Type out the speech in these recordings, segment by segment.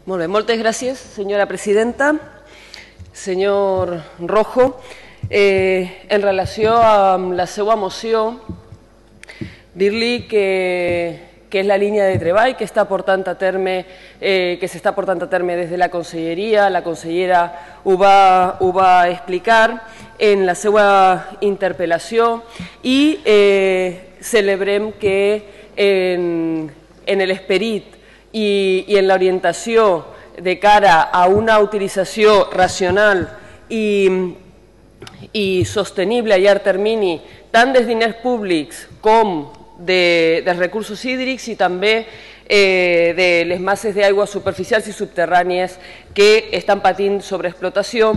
Molt bé, moltes gràcies, senyora presidenta. Senyor Rojo, en relació amb la seva moció, dir-li que és la línia de treball que s'està portant a terme des de la conselleria. La consellera ho va explicar en la seva interpel·lació i celebrem que en l'esperit i en l'orientació de cara a una utilització racional i sostenible a llarg termini, tant dels diners públics com dels recursos hídrics i també de les masses d'aigua superficials i subterrànies que estan patint sobreexplotació,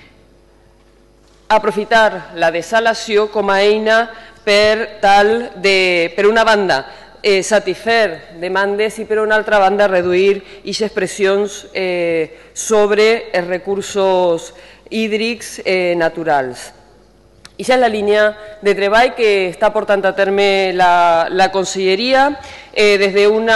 aprofitar la dessalació com a eina per tal de, per una banda, satisfer demandes i per una altra banda reduir aquestes pressions sobre els recursos hídrics naturals. Aquesta és la línia de treball que està portant a terme la conselleria des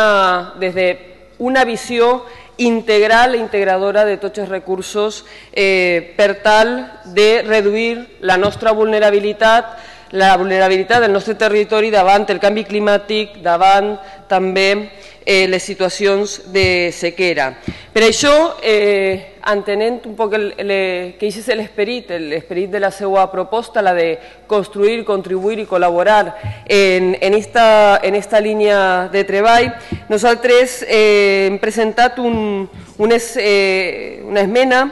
d'una visió integral i integradora de tots els recursos per tal de reduir la nostra vulnerabilitat del nostre territori davant el canvi climàtic, davant també les situacions de sequera. Per això, entenent un poc que aquest és l'esperit de la seva proposta, la de construir, contribuir i col·laborar en esta línia de treball, nosaltres hem presentat una esmena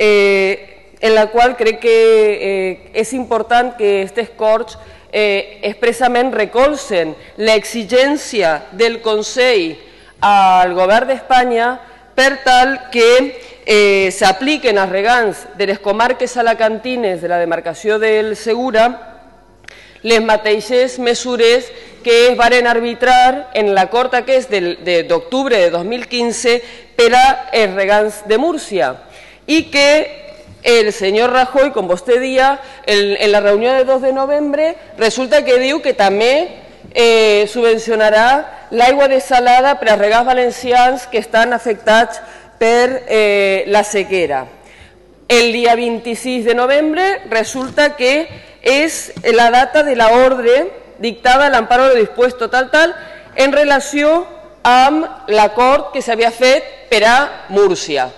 en la qual crec que és important que aquests corts expressament recolzen l'exigència del Consell al Govern d'Espanya per tal que s'apliquen als regants de les comarques alacantines de la demarcació del Segura les mateixes mesures que es varen arbitrar en l'acord aquest d'octubre de 2015 per als regants de Múrcia i que el senyor Rajoy, com vostè deia, en la reunió de 2 de novembre, resulta que diu que també subvencionarà l'aigua dessalada per als regants valencians que estan afectats per la sequera. El dia 26 de novembre resulta que és la data de l'ordre dictada al amparo de dispuesto tal en relació amb l'acord que s'havia fet per a Múrcia.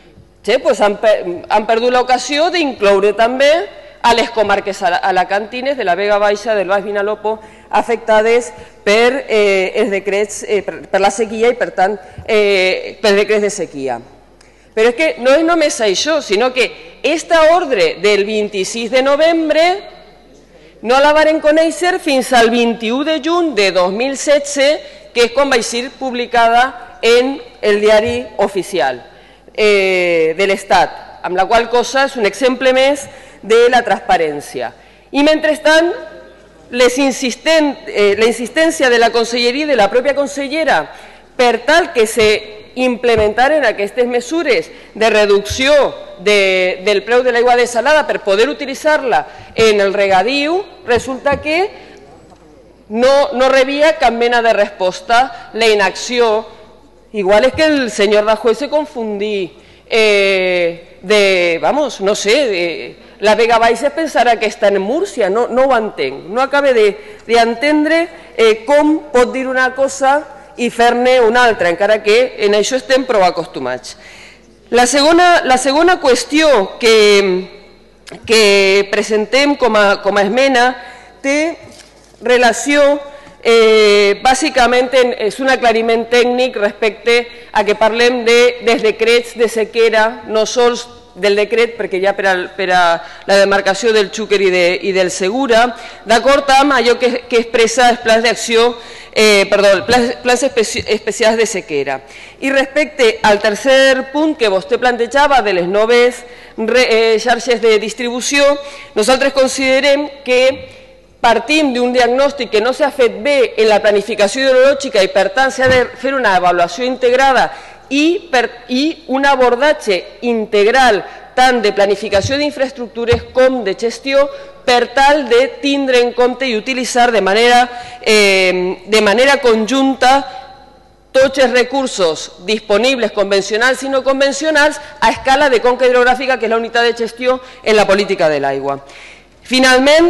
Han perdut l'ocasió d'incloure també a les comarques alacantines de la Vega Baixa, del Baix Vinalopó, afectades per els decrets, per la sequia i, per tant, pels decrets de sequia. Però és que no és només això, sinó que aquesta ordre del 26 de novembre no la varen conèixer fins al 21 de juny de 2016, que és quan va ser publicada en el diari oficial de l'Estat, amb la qual cosa és un exemple més de la transparència. I mentrestant, la insistència de la conselleria i de la pròpia consellera per tal que s'implementaren aquestes mesures de reducció del preu de l'aigua dessalada per poder utilitzar-la en el regadiu, resulta que no rebia cap mena de resposta la inacció. Igual es que el señor Rajoy se confundí no sé, la Vega Baixa pensarà que està en Múrcia, no ho entenc, no acabo d'entendre com pot dir una cosa i fer-ne una altra, encara que en això estem prou acostumats. La segona qüestió que presentem com a esmena té relació bàsicament és un aclariment tècnic respecte a que parlem dels decrets de sequera, no sols del decret, perquè ja per a la demarcació del Xúquer i del Segura, d'acord amb allò que expressa els plans d'acció, plans especials de sequera. I respecte al tercer punt que vostè plantejava de les noves xarxes de distribució, nosaltres considerem que partim d'un diagnòstic que no s'ha fet bé en la planificació hidrològica i, per tant, s'ha de fer una avaluació integrada i un abordatge integral tant de planificació d'infraestructures com de gestió per tal de tindre en compte i utilitzar de manera conjunta tots els recursos disponibles, convencionals i no convencionals, a escala de conca hidrogràfica, que és la unitat de gestió en la política de l'aigua. Finalment,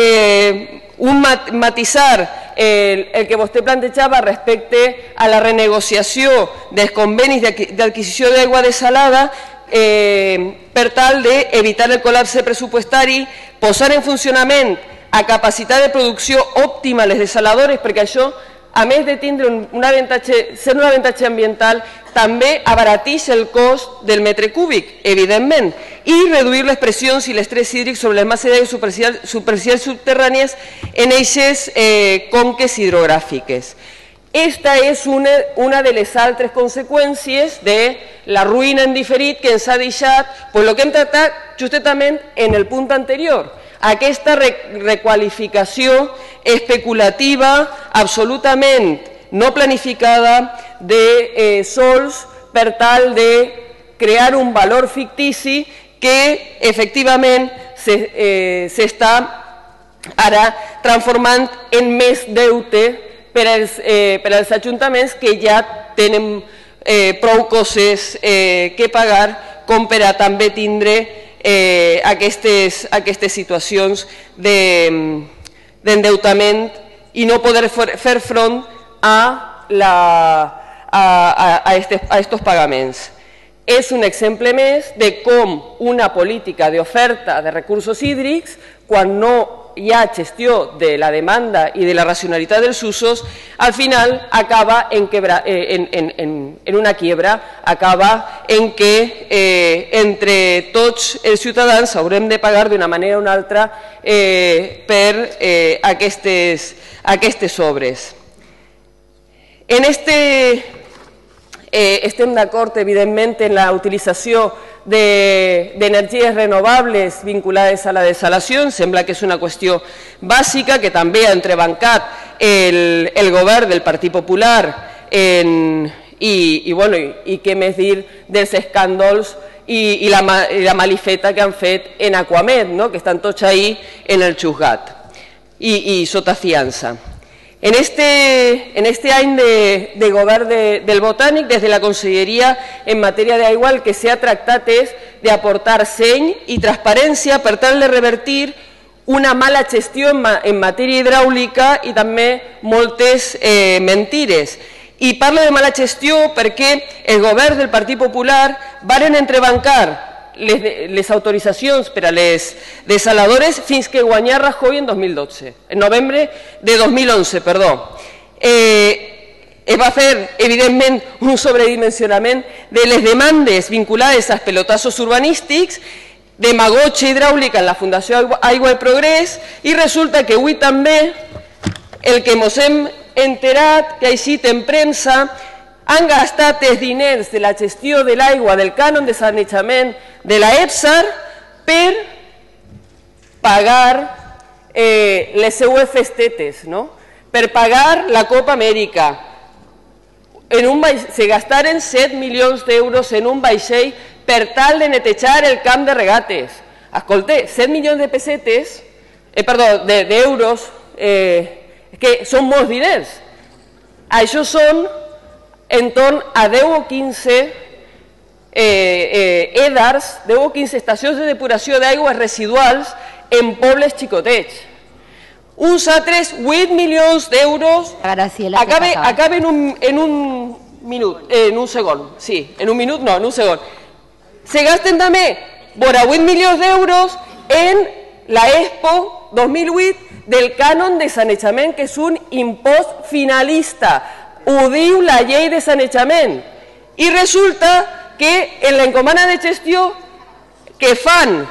matisar el que vostè plantejava respecte a la renegociació dels convenis d'adquisició d'aigua desalada per tal d'evitar el col·lapse pressupostari, posar en funcionament a capacitat de producció òptima les desaladores, perquè això, a més de tindre ser un avantatge ambiental, també abarateix el cost del metre cúbic, evidentment, i reduir les pressions i l'estrès hídric sobre les masses d'aigua superficials subterrànies en eixes conques hidrogràfiques. Esta és una de les altres conseqüències de la ruïna en diferit que ens ha deixat el que hem tractat justament en el punt anterior, aquesta requalificació especulativa absolutament no planificada de sols per tal de crear un valor fictici que efectivament s'està ara transformant en més deute per als ajuntaments que ja tenen prou coses que pagar com per a també tindre aquestes situacions d'endeutament i no poder fer front a estos pagaments. És un exemple més de com una política d'oferta de recursos hídrics, quan no hi ha gestió de la demanda i de la racionalitat dels usos, al final acaba en una quiebra, acaba en que entre tots els ciutadans haurem de pagar d'una manera o una altra per aquestes obres. Estem d'acord, evidentment, en la utilització d'energies renovables vinculades a la desalació. Sembla que és una qüestió bàsica que també ha entrebancat el govern del Partit Popular i què més dir dels escàndols i la malifeta que han fet en Aquamed, que estan tots ahí en el juzgat i sota fiança. En este any de govern del Botànic, des de la Conselleria en matèria d'aigua, el que s'ha tractat és d'aportar seny i transparència per tal de revertir una mala gestió en matèria hidràulica i també moltes mentides. I parlo de mala gestió perquè el govern del Partit Popular varen entrebancar les autoritzacions per a les desaladores fins que guanyà Rajoy en 2012, en novembre de 2011, perdó. Es va fer, evidentment, un sobredimensionament de les demandes vinculades als pelotazos urbanístics, demagogia hidràulica en la Fundació Aigua i Progrés, i resulta que avui també el que ens hem enterat, que ha eixit en premsa, han gastat els diners de la gestió de l'aigua del cànon de sanejament de la EPSAR per pagar les seues festetes, per pagar la Copa Amèrica. Se gastaren 7 milions d'euros en un vaixell per tal de netejar el camp de regates. Escolta, 7 milions d'euros, que són molts diners. Això són entorn a 10 o 15 EDARs, 10 o 15 estacions de depuració d'aigües residuals en pobles xicotets. Uns altres 8 milions d'euros, acaben en un minut, en un segon, sí, en un minut no, en un segon. Se gasten també vora 8 milions d'euros en la Expo 2008 del cànon de sanejament, que és un impost finalista. Ho diu la llei de sanejament. I resulta que en l'encomana de gestió que fan,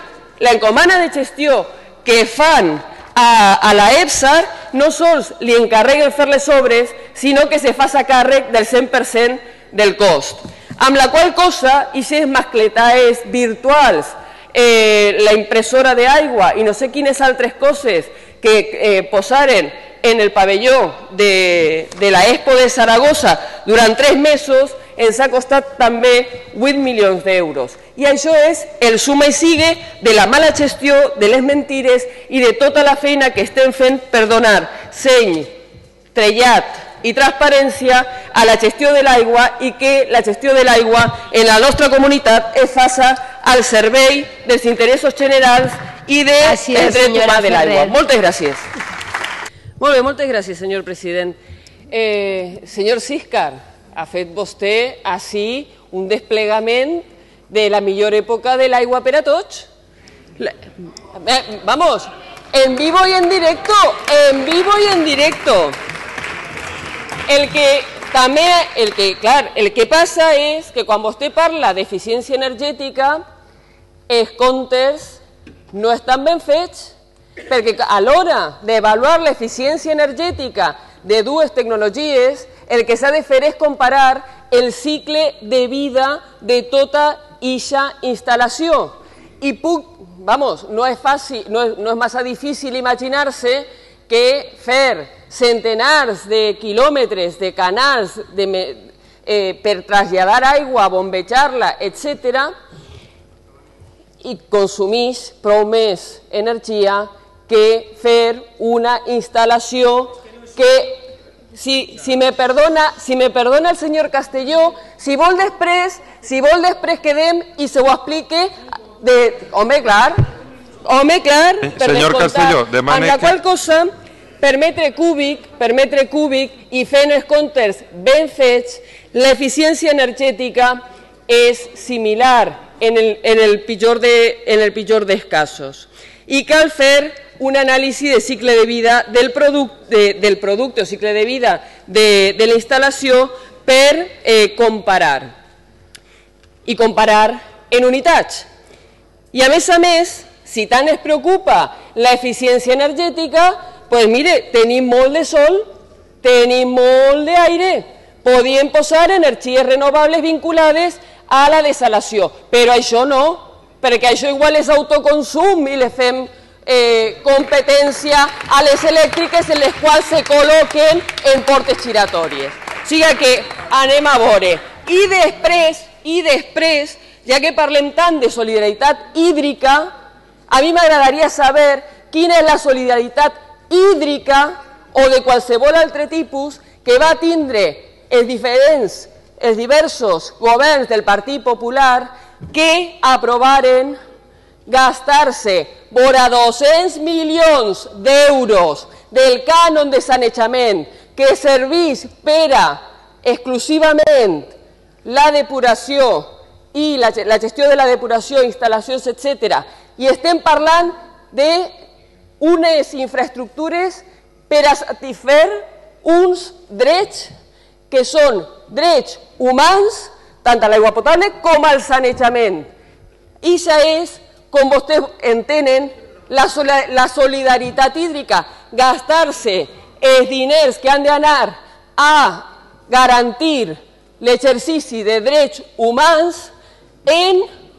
a la EPSAR, no sols li encarreguen fer les obres, sinó que se faça càrrec del 100% del cost. Amb la qual cosa, aquestes mascletaes virtuals, la impressora d'aigua i no sé quines altres coses que posaren en el pavelló de la Expo de Saragossa durant 3 mesos, ens ha costat també 8 milions d'euros. I això és el suma i sigue de la mala gestió, de les mentides i de tota la feina que estem fent per donar seny, trellat, i transparència a la gestió de l'aigua i que la gestió de l'aigua en la nostra comunitat es faça al servei dels interessos generals i del dret humà de l'aigua. Moltes gràcies. Molt bé, moltes gràcies, senyor president. Senyor Siscar, ha fet vostè així un desplegament de la millor època de l'aigua per a tots? Vamos, en vivo y en directo, en vivo y en directo. El que passa és que quan vostè parla d'eficiència energètica, els comptes no estan ben fets, perquè a l'hora d'avaluar l'eficiència energètica de dues tecnologies, el que s'ha de fer és comparar el cicle de vida de tota eixa instal·lació. I no és fàcil, no és massa difícil imaginar-se que fer centenars de quilòmetres de canals per traslladar aigua, bombejar-la, etc., i consumeix prou més energia que fer una instal·lació que, si me perdona el senyor Castelló, si vol després quedem i se ho explique, home, clar, senyor Castelló, amb la qual cosa, per metre cúbic i fent els comptes ben fets, l'eficiència energètica és similar en el pitjor dels casos. I cal fer un anàlisi de cicle de vida del producte o cicle de vida de la instal·lació per comparar. I comparar en unitats. I a més, si tant es preocupa l'eficiència energètica, doncs mire, tenim molt de sol, tenim molt d'aire, podíem posar energies renovables vinculades a la desalació, però això no, perquè això igual és autoconsum i li fem competència a les elèctriques en les quals se col·loquen en portes giratòries. O sigui que anem a veure. I després, ja que parlem tant de solidaritat hídrica, a mi m'agradaria saber quina és la solidaritat hídrica o de qualsevol altre tipus que va tindre els diversos governs del Partit Popular que aprovaren gastar-se vora 200 milions d'euros del cànon de sanejament que serveix per a exclusivament la depuració i la gestió de la depuració, instal·lacions, etc. I estem parlant d'unes infraestructures per a satisfer uns drets que són drets humans, tant a l'aigua potable com al sanejament. I això és, com vostès entenen, la solidaritat hídrica, gastar-se els diners que han d'anar a garantir l'exercici de drets humans en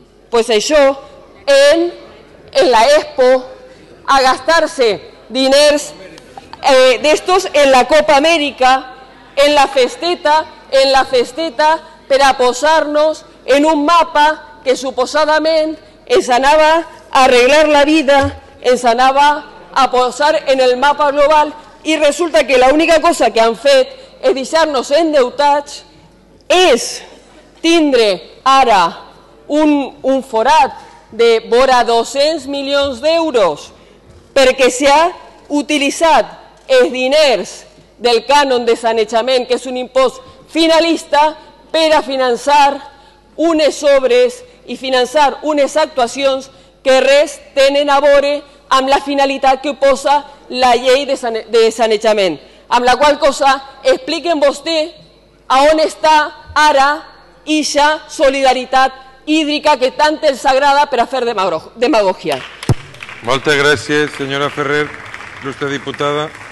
la Expo, a gastar-se diners d'estos en la Copa Amèrica, en la festeta, per a posar-nos en un mapa que suposadament ens anava a arreglar la vida, ens anava a posar en el mapa global, i resulta que l'única cosa que han fet és deixar-nos endeutats, és tindre ara un forat de vora 200 milions d'euros perquè s'ha utilitzat els diners del cànon de sanejament, que és un impost finalista, per a finançar unes obres i finançar unes actuacions que res tenen a veure amb la finalitat que posa la llei de sanejament. Amb la qual cosa, expliquen vostè a on està ara eixa solidaritat hídrica que tant els agrada per a fer demagògia. Moltes gràcies, senyora Ferrer, il·lustre diputada.